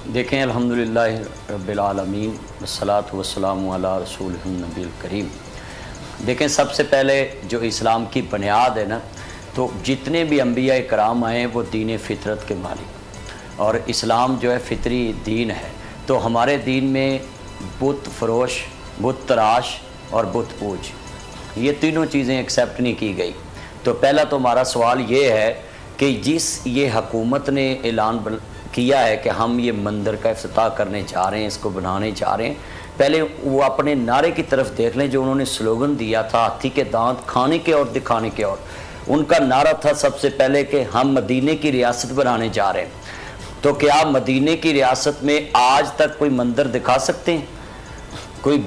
देखें, अल्हम्दुलिल्लाह रब्बिल आलमीन वस्सलातु वस्सलामु अला रसूलिहिन नबील करीम। देखें, सबसे पहले जो इस्लाम की बुनियाद है ना, तो जितने भी अंबिया कराम आए वो दीन फ़ितरत के मालिक, और इस्लाम जो है फ़ितरी दीन है। तो हमारे दीन में बुत फरोश, बुत तराश और बुत पूज, ये तीनों चीज़ें एक्सेप्ट नहीं की गई। तो पहला तो हमारा सवाल ये है कि जिस ये हुकूमत ने ऐलान किया है कि हम ये मंदिर का इफ्तिताह करने जा रहे हैं, इसको बनाने जा रहे हैं, पहले वो अपने नारे की तरफ देख लें जो उन्होंने स्लोगन दिया था, हाथी के दांत खाने के और दिखाने के। और उनका नारा था सबसे पहले कि हम मदीने की रियासत बनाने जा रहे हैं। तो क्या मदीने की रियासत में आज तक कोई मंदिर दिखा सकते हैं? कोई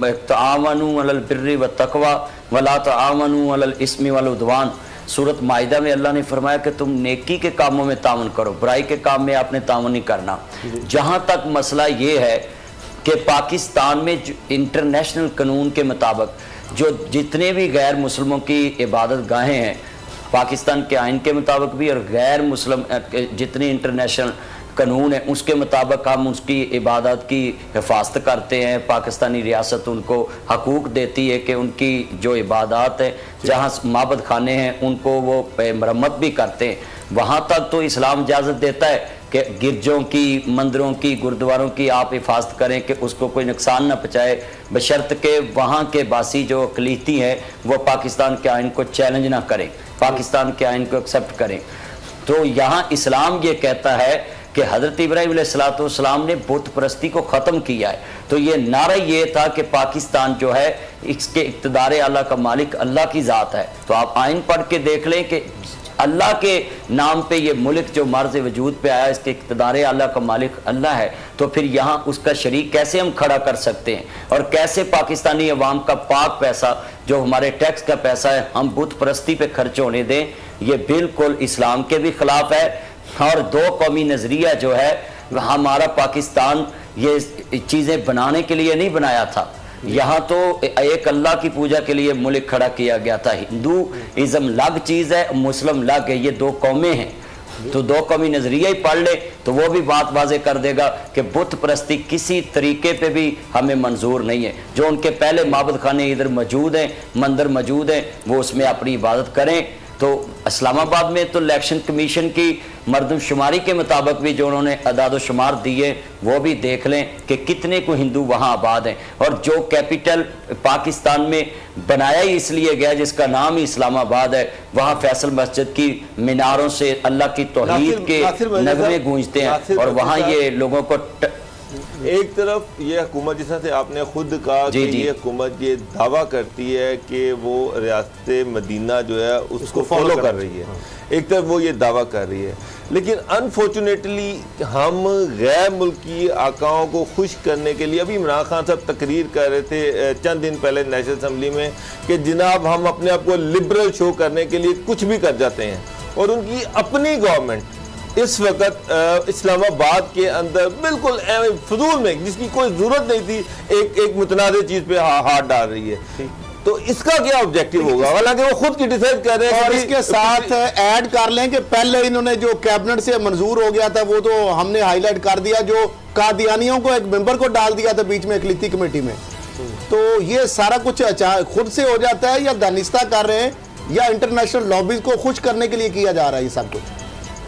तआवनु अलल बिर्रि व तक़वा वला तआवनु अलल इस्मि वल उद्वान, सूरत माइदा में अल्लाह ने फरमाया कि तुम नेकी के कामों में तावन करो, बुराई के काम में आपने तावन नहीं करना। जहाँ तक मसला ये है कि पाकिस्तान में इंटरनेशनल कानून के मुताबिक जो जितने भी गैर मुस्लिमों की इबादत गाहें हैं, पाकिस्तान के आइन के मुताबिक भी, और गैर मुस्लिम जितने इंटरनेशनल कानून है उसके मुताबिक हम उसकी इबादत की हिफाजत करते हैं। पाकिस्तानी रियासत उनको हकूक़ देती है कि उनकी जो इबादत है, जहाँ माबद खाने हैं, उनको वो मरम्मत भी करते हैं। वहाँ तक तो इस्लाम इजाज़त देता है कि गिरजों की, मंदिरों की, गुरुद्वारों की आप हिफाजत करें कि उसको कोई नुकसान न पहुँचाए, बशर्त के वहाँ के बासी जो अक़लीती हैं वो पाकिस्तान के आइन को चैलेंज ना करें, पाकिस्तान के आइन को एक्सेप्ट करें। तो यहाँ इस्लाम ये कहता है कि हज़रत इब्राहीम अलैहिस्सलाम ने बुत परस्ती को ख़त्म किया है। तो ये नारा ये था कि पाकिस्तान जो है इसके इक़्तिदार आला का मालिक अल्लाह की ज़ात है। तो आप आइन पढ़ के देख लें कि अल्लाह के नाम पे ये मुल्क जो मर्ज़ वजूद पे आया, इसके इक़्तिदार आला का मालिक अल्लाह है। तो फिर यहाँ उसका शरीक कैसे हम खड़ा कर सकते हैं? और कैसे पाकिस्तानी अवाम का पाक पैसा जो हमारे टैक्स का पैसा है हम बुत परस्ती पे खर्च होने दें? ये बिल्कुल इस्लाम के भी ख़िलाफ़ है। और दो कौमी नज़रिया जो है, हमारा पाकिस्तान ये चीज़ें बनाने के लिए नहीं बनाया था। यहाँ तो एक अल्लाह की पूजा के लिए मुल्क खड़ा किया गया था। हिंदूइज़्म अलग चीज़ है, मुस्लिम अलग है, ये दो कौमें हैं। तो दो कौमी नज़रिया ही पढ़ ले तो वो भी बात वाज़े कर देगा कि बुत परस्ती किसी तरीके पे भी हमें मंजूर नहीं है। जो उनके पहले माबद खाने इधर मौजूद हैं, मंदिर मौजूद हैं, वो उसमें अपनी इबादत करें। तो इस्लामाबाद में तो इलेक्शन कमीशन की मरदमशुमारी के मुताबिक भी जो उन्होंने अदाद शुमार दिए वो भी देख लें कि कितने को हिंदू वहाँ आबाद हैं। और जो कैपिटल पाकिस्तान में बनाया ही इसलिए गया जिसका नाम ही इस्लामाबाद है, वहाँ फैसल मस्जिद की मीनारों से अल्लाह की तौहीद के नगमे गूंजते हैं, और वहाँ ये लोगों को एक तरफ ये हुकूमत, जिस तरह से आपने खुद कहा कि ये हुकूमत ये दावा करती है कि वो रियासत मदीना जो है उसको फॉलो कर रही है, एक तरफ वो ये दावा कर रही है, लेकिन अनफॉर्चुनेटली हम गैर मुल्की आकाओं को खुश करने के लिए, अभी इमरान खान साहब तकरीर कर रहे थे चंद दिन पहले नेशनल असम्बली में कि जनाब हम अपने आप को लिबरल शो करने के लिए कुछ भी कर जाते हैं, और उनकी अपनी गवर्नमेंट इस वक्त इस्लामाबाद के अंदर बिल्कुल फजूल में, जिसकी कोई जरूरत नहीं थी, एक मुतनाज़ चीज पे हाथ डाल रही है। तो इसका क्या ऑब्जेक्टिव होगा? हालांकि वो खुद क्रिटिसाइज कर रहे हैं। और इसके साथ ऐड कर लें कि पहले इन्होंने जो कैबिनेट से मंजूर हो गया था वो तो हमने हाईलाइट कर दिया, जो कादियानियों को एक मेंबर को डाल दिया था बीच में अक़लीती कमेटी में। तो ये सारा कुछ खुद से हो जाता है, या दानिस्ता कर रहे हैं, या इंटरनेशनल लॉबीज को खुश करने के लिए किया जा रहा है ये सब कुछ?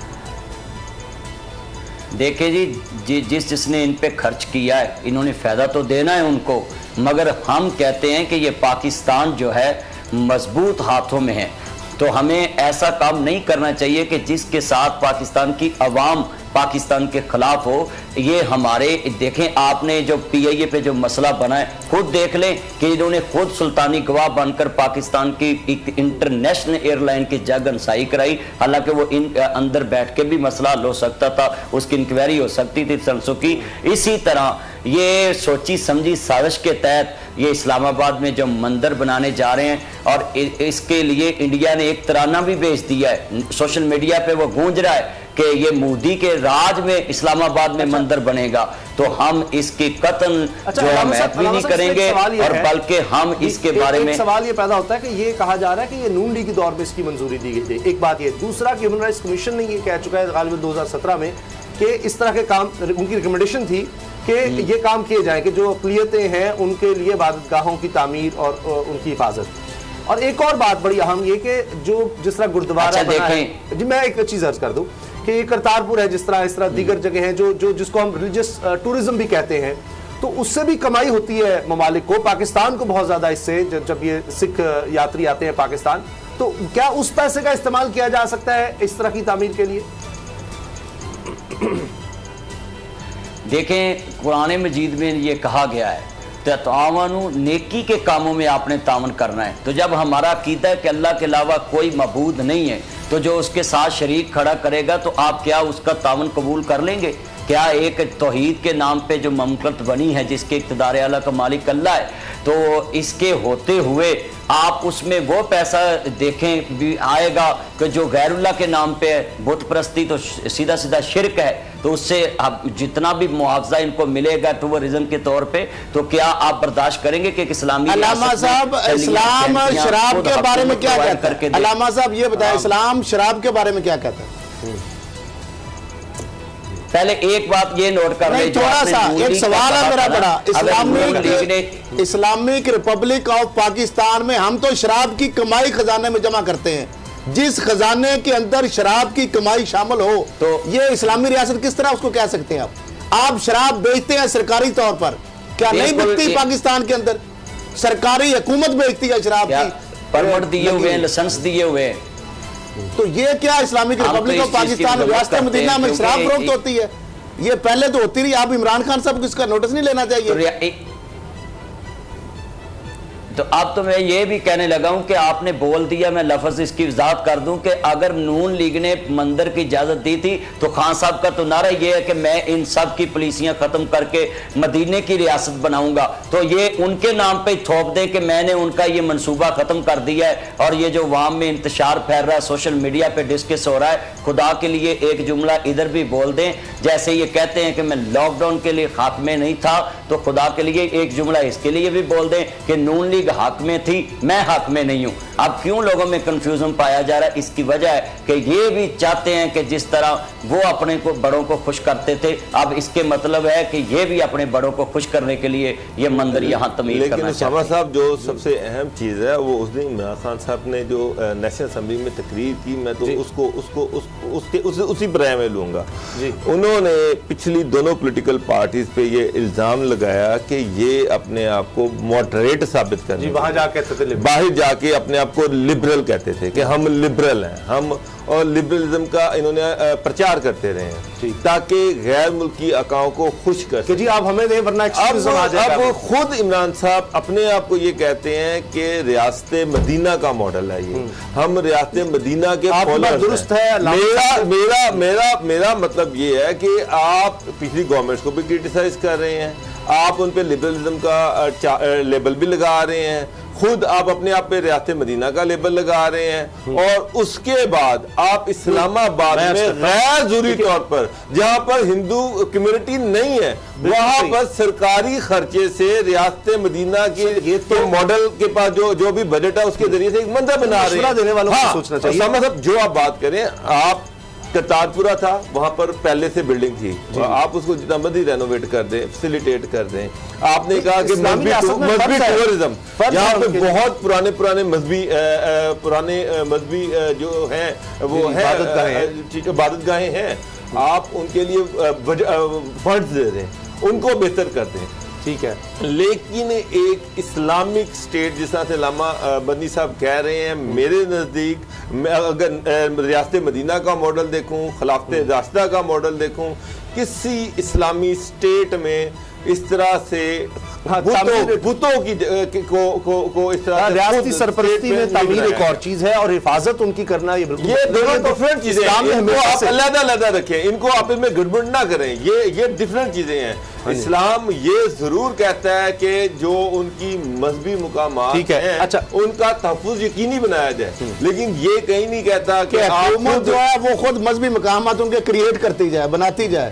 देखिए जी, जिसने इन पे खर्च किया है इन्होंने फ़ायदा तो देना है उनको, मगर हम कहते हैं कि ये पाकिस्तान जो है मजबूत हाथों में है। तो हमें ऐसा काम नहीं करना चाहिए कि जिसके साथ पाकिस्तान की अवाम पाकिस्तान के खिलाफ हो। ये हमारे देखें, आपने जो PIA पे जो मसला बना है खुद देख लें कि इन्होंने खुद सुल्तानी गवाह बनकर पाकिस्तान की एक इंटरनेशनल एयरलाइन की जग अंसाई कराई। हालांकि वो अंदर बैठ के भी मसला हल हो सकता था, उसकी इंक्वायरी हो सकती थी सरसों की। इसी तरह ये सोची समझी साजिश के तहत ये इस्लामाबाद में जो मंदिर बनाने जा रहे हैं, और इसके लिए इंडिया ने एक तराना भी भेज दिया है, सोशल मीडिया पे वो गूंज रहा है कि ये मोदी के राज में इस्लामाबाद में मंदिर बनेगा। तो हम इसकी कतन जो है महत्व नहीं करेंगे, और बल्कि हम इसके बारे में सवाल ये पैदा होता है कि ये कहा जा रहा है कि ये नून लीग के दौर में इसकी मंजूरी दी गई थी। एक बात ये, दूसरा कि ह्यूमन राइट्स कमीशन ने ये कह चुका है गालिबन 2017 में कि इस तरह के काम, उनकी रिकमेंडेशन थी कि ये काम किए जाए कि जो अक़लियतें हैं उनके लिए इबादतगाहों की तामीर और उनकी हिफाजत। और एक और बात बड़ी अहम ये कि जो जिस तरह गुरुद्वारा बना है, जी मैं एक चीज़ अर्ज कर दूं कि ये करतारपुर है, जिस तरह इस तरह दीगर जगह हैं जो जिसको हम रिलीजियस टूरिज्म भी कहते हैं, तो उससे भी कमाई होती है ममालिक को, पाकिस्तान को बहुत ज़्यादा इससे, जब ये सिख यात्री आते हैं पाकिस्तान, तो क्या उस पैसे का इस्तेमाल किया जा सकता है इस तरह की तामीर के लिए? देखें, कुरान मजीद में ये कहा गया है तावनु, नेकी के कामों में आपने तावन करना है। तो जब हमारा अकीदा है कि अल्लाह के अलावा कोई मबूद नहीं है, तो जो उसके साथ शरीक खड़ा करेगा तो आप क्या उसका तावन कबूल कर लेंगे? क्या एक तौहीद के नाम पे जो ममलकत बनी है जिसके इक़्तिदार आला का मालिक अल्लाह है, तो इसके होते हुए आप उसमें वो पैसा देखें भी आएगा कि जो गैरुल्लाह के नाम पे बुत परस्ती, तो सीधा सीधा शिरक है, तो उससे आप जितना भी मुआवजा इनको मिलेगा टूरिज्म के तौर पे, तो क्या आप बर्दाश्त करेंगे कि इस्लामी अल्लामा साहब इस्लाम शराब के बारे में क्या कहता है? अल्लामा साहब ये बताएं, इस्लाम शराब के बारे में क्या कहता है? पहले एक बात ये नोट कर लें, थोड़ा सा एक सवाल है मेरा बड़ा, इस्लामिक रिपब्लिक ऑफ पाकिस्तान में हम तो शराब की कमाई खजाने में जमा करते हैं, जिस खजाने के अंदर शराब की कमाई शामिल हो तो ये इस्लामी रियासत किस तरह उसको कह सकते हैं आप शराब बेचते हैं सरकारी तौर पर, क्या नहीं बिकती पाकिस्तान के अंदर? सरकारी हुकूमत बेचती है शराब की, परमिट दिए हुए, लाइसेंस दिए हुए, तो ये क्या इस्लामिक रिपब्लिक ऑफ पाकिस्तान रियासत मदीना में शराब फरोख्त होती है? ये पहले तो होती रही, आप इमरान खान साहब को इसका नोटिस नहीं लेना चाहिए? तो अब तो मैं ये भी कहने लगा हूं कि आपने बोल दिया, मैं लफ्ज इसकी वजाहत कर दूं कि अगर नून लीग ने मंदिर की इजाजत दी थी तो खान साहब का तो नारा ये है कि मैं इन सब की पुलिसियां खत्म करके मदीने की रियासत बनाऊंगा, तो ये उनके नाम पे थोप दें कि मैंने उनका ये मंसूबा खत्म कर दिया है। और ये जो वाम में इंतशार फैल रहा है, सोशल मीडिया पे डिस्कस हो रहा है, खुदा के लिए एक जुमला इधर भी बोल दें, जैसे ये कहते हैं कि मैं लॉकडाउन के लिए खात्मे नहीं था, तो खुदा के लिए एक जुमला इसके लिए भी बोल दें कि नून लीग हक में थी, मैं हक में नहीं हूं। अब क्यों लोगों में कंफ्यूजन पाया जा रहा है? इसकी वजह है कि ये भी चाहते हैं कि जिस तरह वो अपने को बड़ों को खुश करते थे, अब इसके मतलब है कि ये भी अपने बड़ों को खुश करने के लिए ये मंदिर यहाँ तमीर करना चाहते हैं। लेकिन शमा साहब, जो सबसे अहम चीज़ है वो उस दिन इमरान खान साहब ने जो नेशनल असम्बली में तकरीर की, मैं तो उसी बराए में लूँगा। उन्होंने पिछली दोनों पोलिटिकल पार्टीज पे ये इल्ज़ाम लगाया कि ये अपने आप को मॉडरेट साबित करने, बाहर जाके अपने आप को लिबरल कहते थे कि हम लिबरल हैं, हम, और लिबरलिज्म का इन्होंने प्रचार करते रहे हैं ताकि गैर मुल्की अकाओं को खुश कर सके। जी आप हमें दें वरना अब खुद इमरान साहब अपने आप को ये कहते हैं कि रियासत मदीना का मॉडल है ये, हम रियासत मदीना के फॉलोअर दुरुस्त है। मेरा मतलब ये है कि आप पिछली गवर्नमेंट्स को भी क्रिटिसाइज कर रहे हैं, आप उन पे लिबरलिज्म का लेबल भी लगा रहे हैं, खुद आप अपने आप पे रियासत मदीना का लेबल लगा रहे हैं, और उसके बाद आप इस्लामाबाद में गैर जरूरी तौर पर, जहां पर हिंदू कम्युनिटी नहीं है, वहां पर सरकारी खर्चे से रियासत मदीना के तो मॉडल के पास जो भी बजट है उसके जरिए से एक मंदिर बना रहे हैं। देने वालों को सोचना चाहिए। मतलब जो आप बात करें, आप करतारपुरा था, वहां पर पहले से बिल्डिंग थी, आप उसको जितना मर्जी रेनोवेट कर दें, फैसिलिटेट कर दें। आपने कहा कि मजहबी टूरिज्म, यहाँ पे बहुत पुराने मजहबी जो हैं वो है इबादतगाहें हैं, आप उनके लिए फंड्स दे दें, उनको बेहतर कर दें, ठीक है। लेकिन एक इस्लामिक स्टेट जिस तरह से लामा बनी साहब कह रहे हैं, मेरे नज़दीक मैं अगर रियासत मदीना का मॉडल देखूं, खिलाफत राशिदा का मॉडल देखूं, किसी इस्लामी स्टेट में इस तरह से बुतों की को इस तरह रियासती सरपरस्ती में तामीर एक और चीज है और हिफाजत उनकी करना ये दोनों डिफरेंट चीजें हैं। इनको आप अलग रखें, इनको आप इनमें गड़बड़ ना करें, ये डिफरेंट चीजें हैं। इस्लाम ये जरूर कहता है कि जो उनकी मजहबी मुकामात हैं, अच्छा, उनका तहफ़्फ़ुज़ यकीनी बनाया जाए, लेकिन ये कहीं नहीं कहता कि हुकूमत जो है वो खुद मजहबी मुकामात उनके क्रिएट करती जाए, बनाती जाए।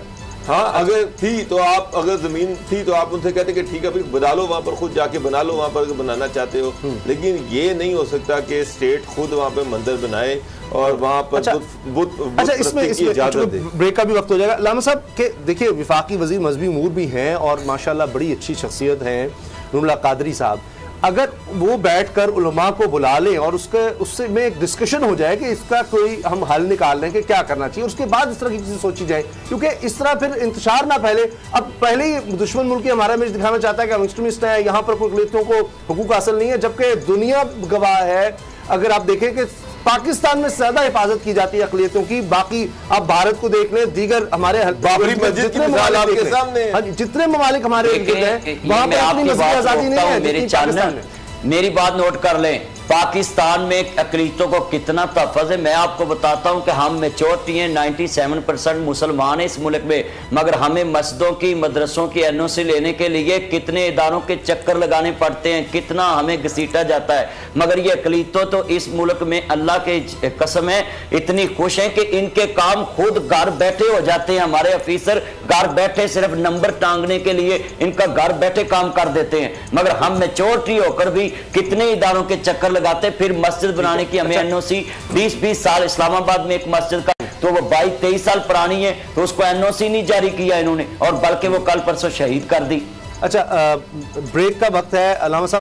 हाँ, अगर थी तो आप, अगर जमीन थी तो आप उनसे कहते कि ठीक है भाई बना लो, वहाँ पर खुद जाके बना लो, वहाँ पर बनाना चाहते हो। लेकिन ये नहीं हो सकता कि स्टेट खुद वहाँ पे मंदिर बनाए और वहाँ पर अच्छा, इसमें ब्रेक का भी वक्त हो जाएगा। लामा साहब के देखिए, विफाकी वजीर मजहबी उमूर भी हैं और माशाल्लाह बड़ी अच्छी शख्सियत हैं नूरुल्लाह कादरी साहब, अगर वो बैठकर उलमा को बुला लें और उससे में एक डिस्कशन हो जाए कि इसका कोई हम हल निकाल लें कि क्या करना चाहिए, उसके बाद इस तरह की चीजें सोची जाए, क्योंकि इस तरह फिर इंतशार ना फैले। अब पहले ही दुश्मन मुल्क हमारा इमेज दिखाना चाहता है कि हम एक्सट्रीमिस्ट हैं, यहाँ पर कोई अक़लियतों को हुकूक हासिल नहीं है, जबकि दुनिया गवाह है। अगर आप देखें कि पाकिस्तान में ज्यादा हिफाजत की जाती है अक़लियतों की, बाकी आप भारत को देख लें, दीगर हमारे बाबरी मस्जिद की मिसाल आपके सामने है, जितने ममालिक हमारे वहां पर अपनी मज़हबी आजादी नहीं है मेरे पाकिस्तान में। मेरी बात नोट कर लें, पाकिस्तान में अक़लीतों को कितना तहफ़्फ़ुज़ है। मैं आपको बताता हूं कि हम मेजॉरिटी हैं, 97% मुसलमान हैं इस मुल्क में, मगर हमें मस्जिदों की, मदरसों की NOC लेने के लिए कितने इदारों के चक्कर लगाने पड़ते हैं, कितना हमें घसीटा जाता है। मगर ये अक़लीतों तो इस मुल्क में अल्लाह के कसम है इतनी खुश हैं कि इनके काम खुद घर बैठे हो जाते हैं। हमारे ऑफिसर घर बैठे सिर्फ नंबर टांगने के लिए इनका घर बैठे काम कर देते हैं, मगर हम मेजॉरिटी होकर भी कितने इदारों के चक्कर लगाते। फिर मस्जिद बनाने की हमें NOC 20-20 साल, इस्लामाबाद में एक मस्जिद का तो वो 22-23 साल पुरानी है, तो उसको NOC नहीं जारी किया इन्होंने, और बल्कि वो कल परसों शहीद कर दी। अच्छा, ब्रेक का वक्त है। अल्लामा साहब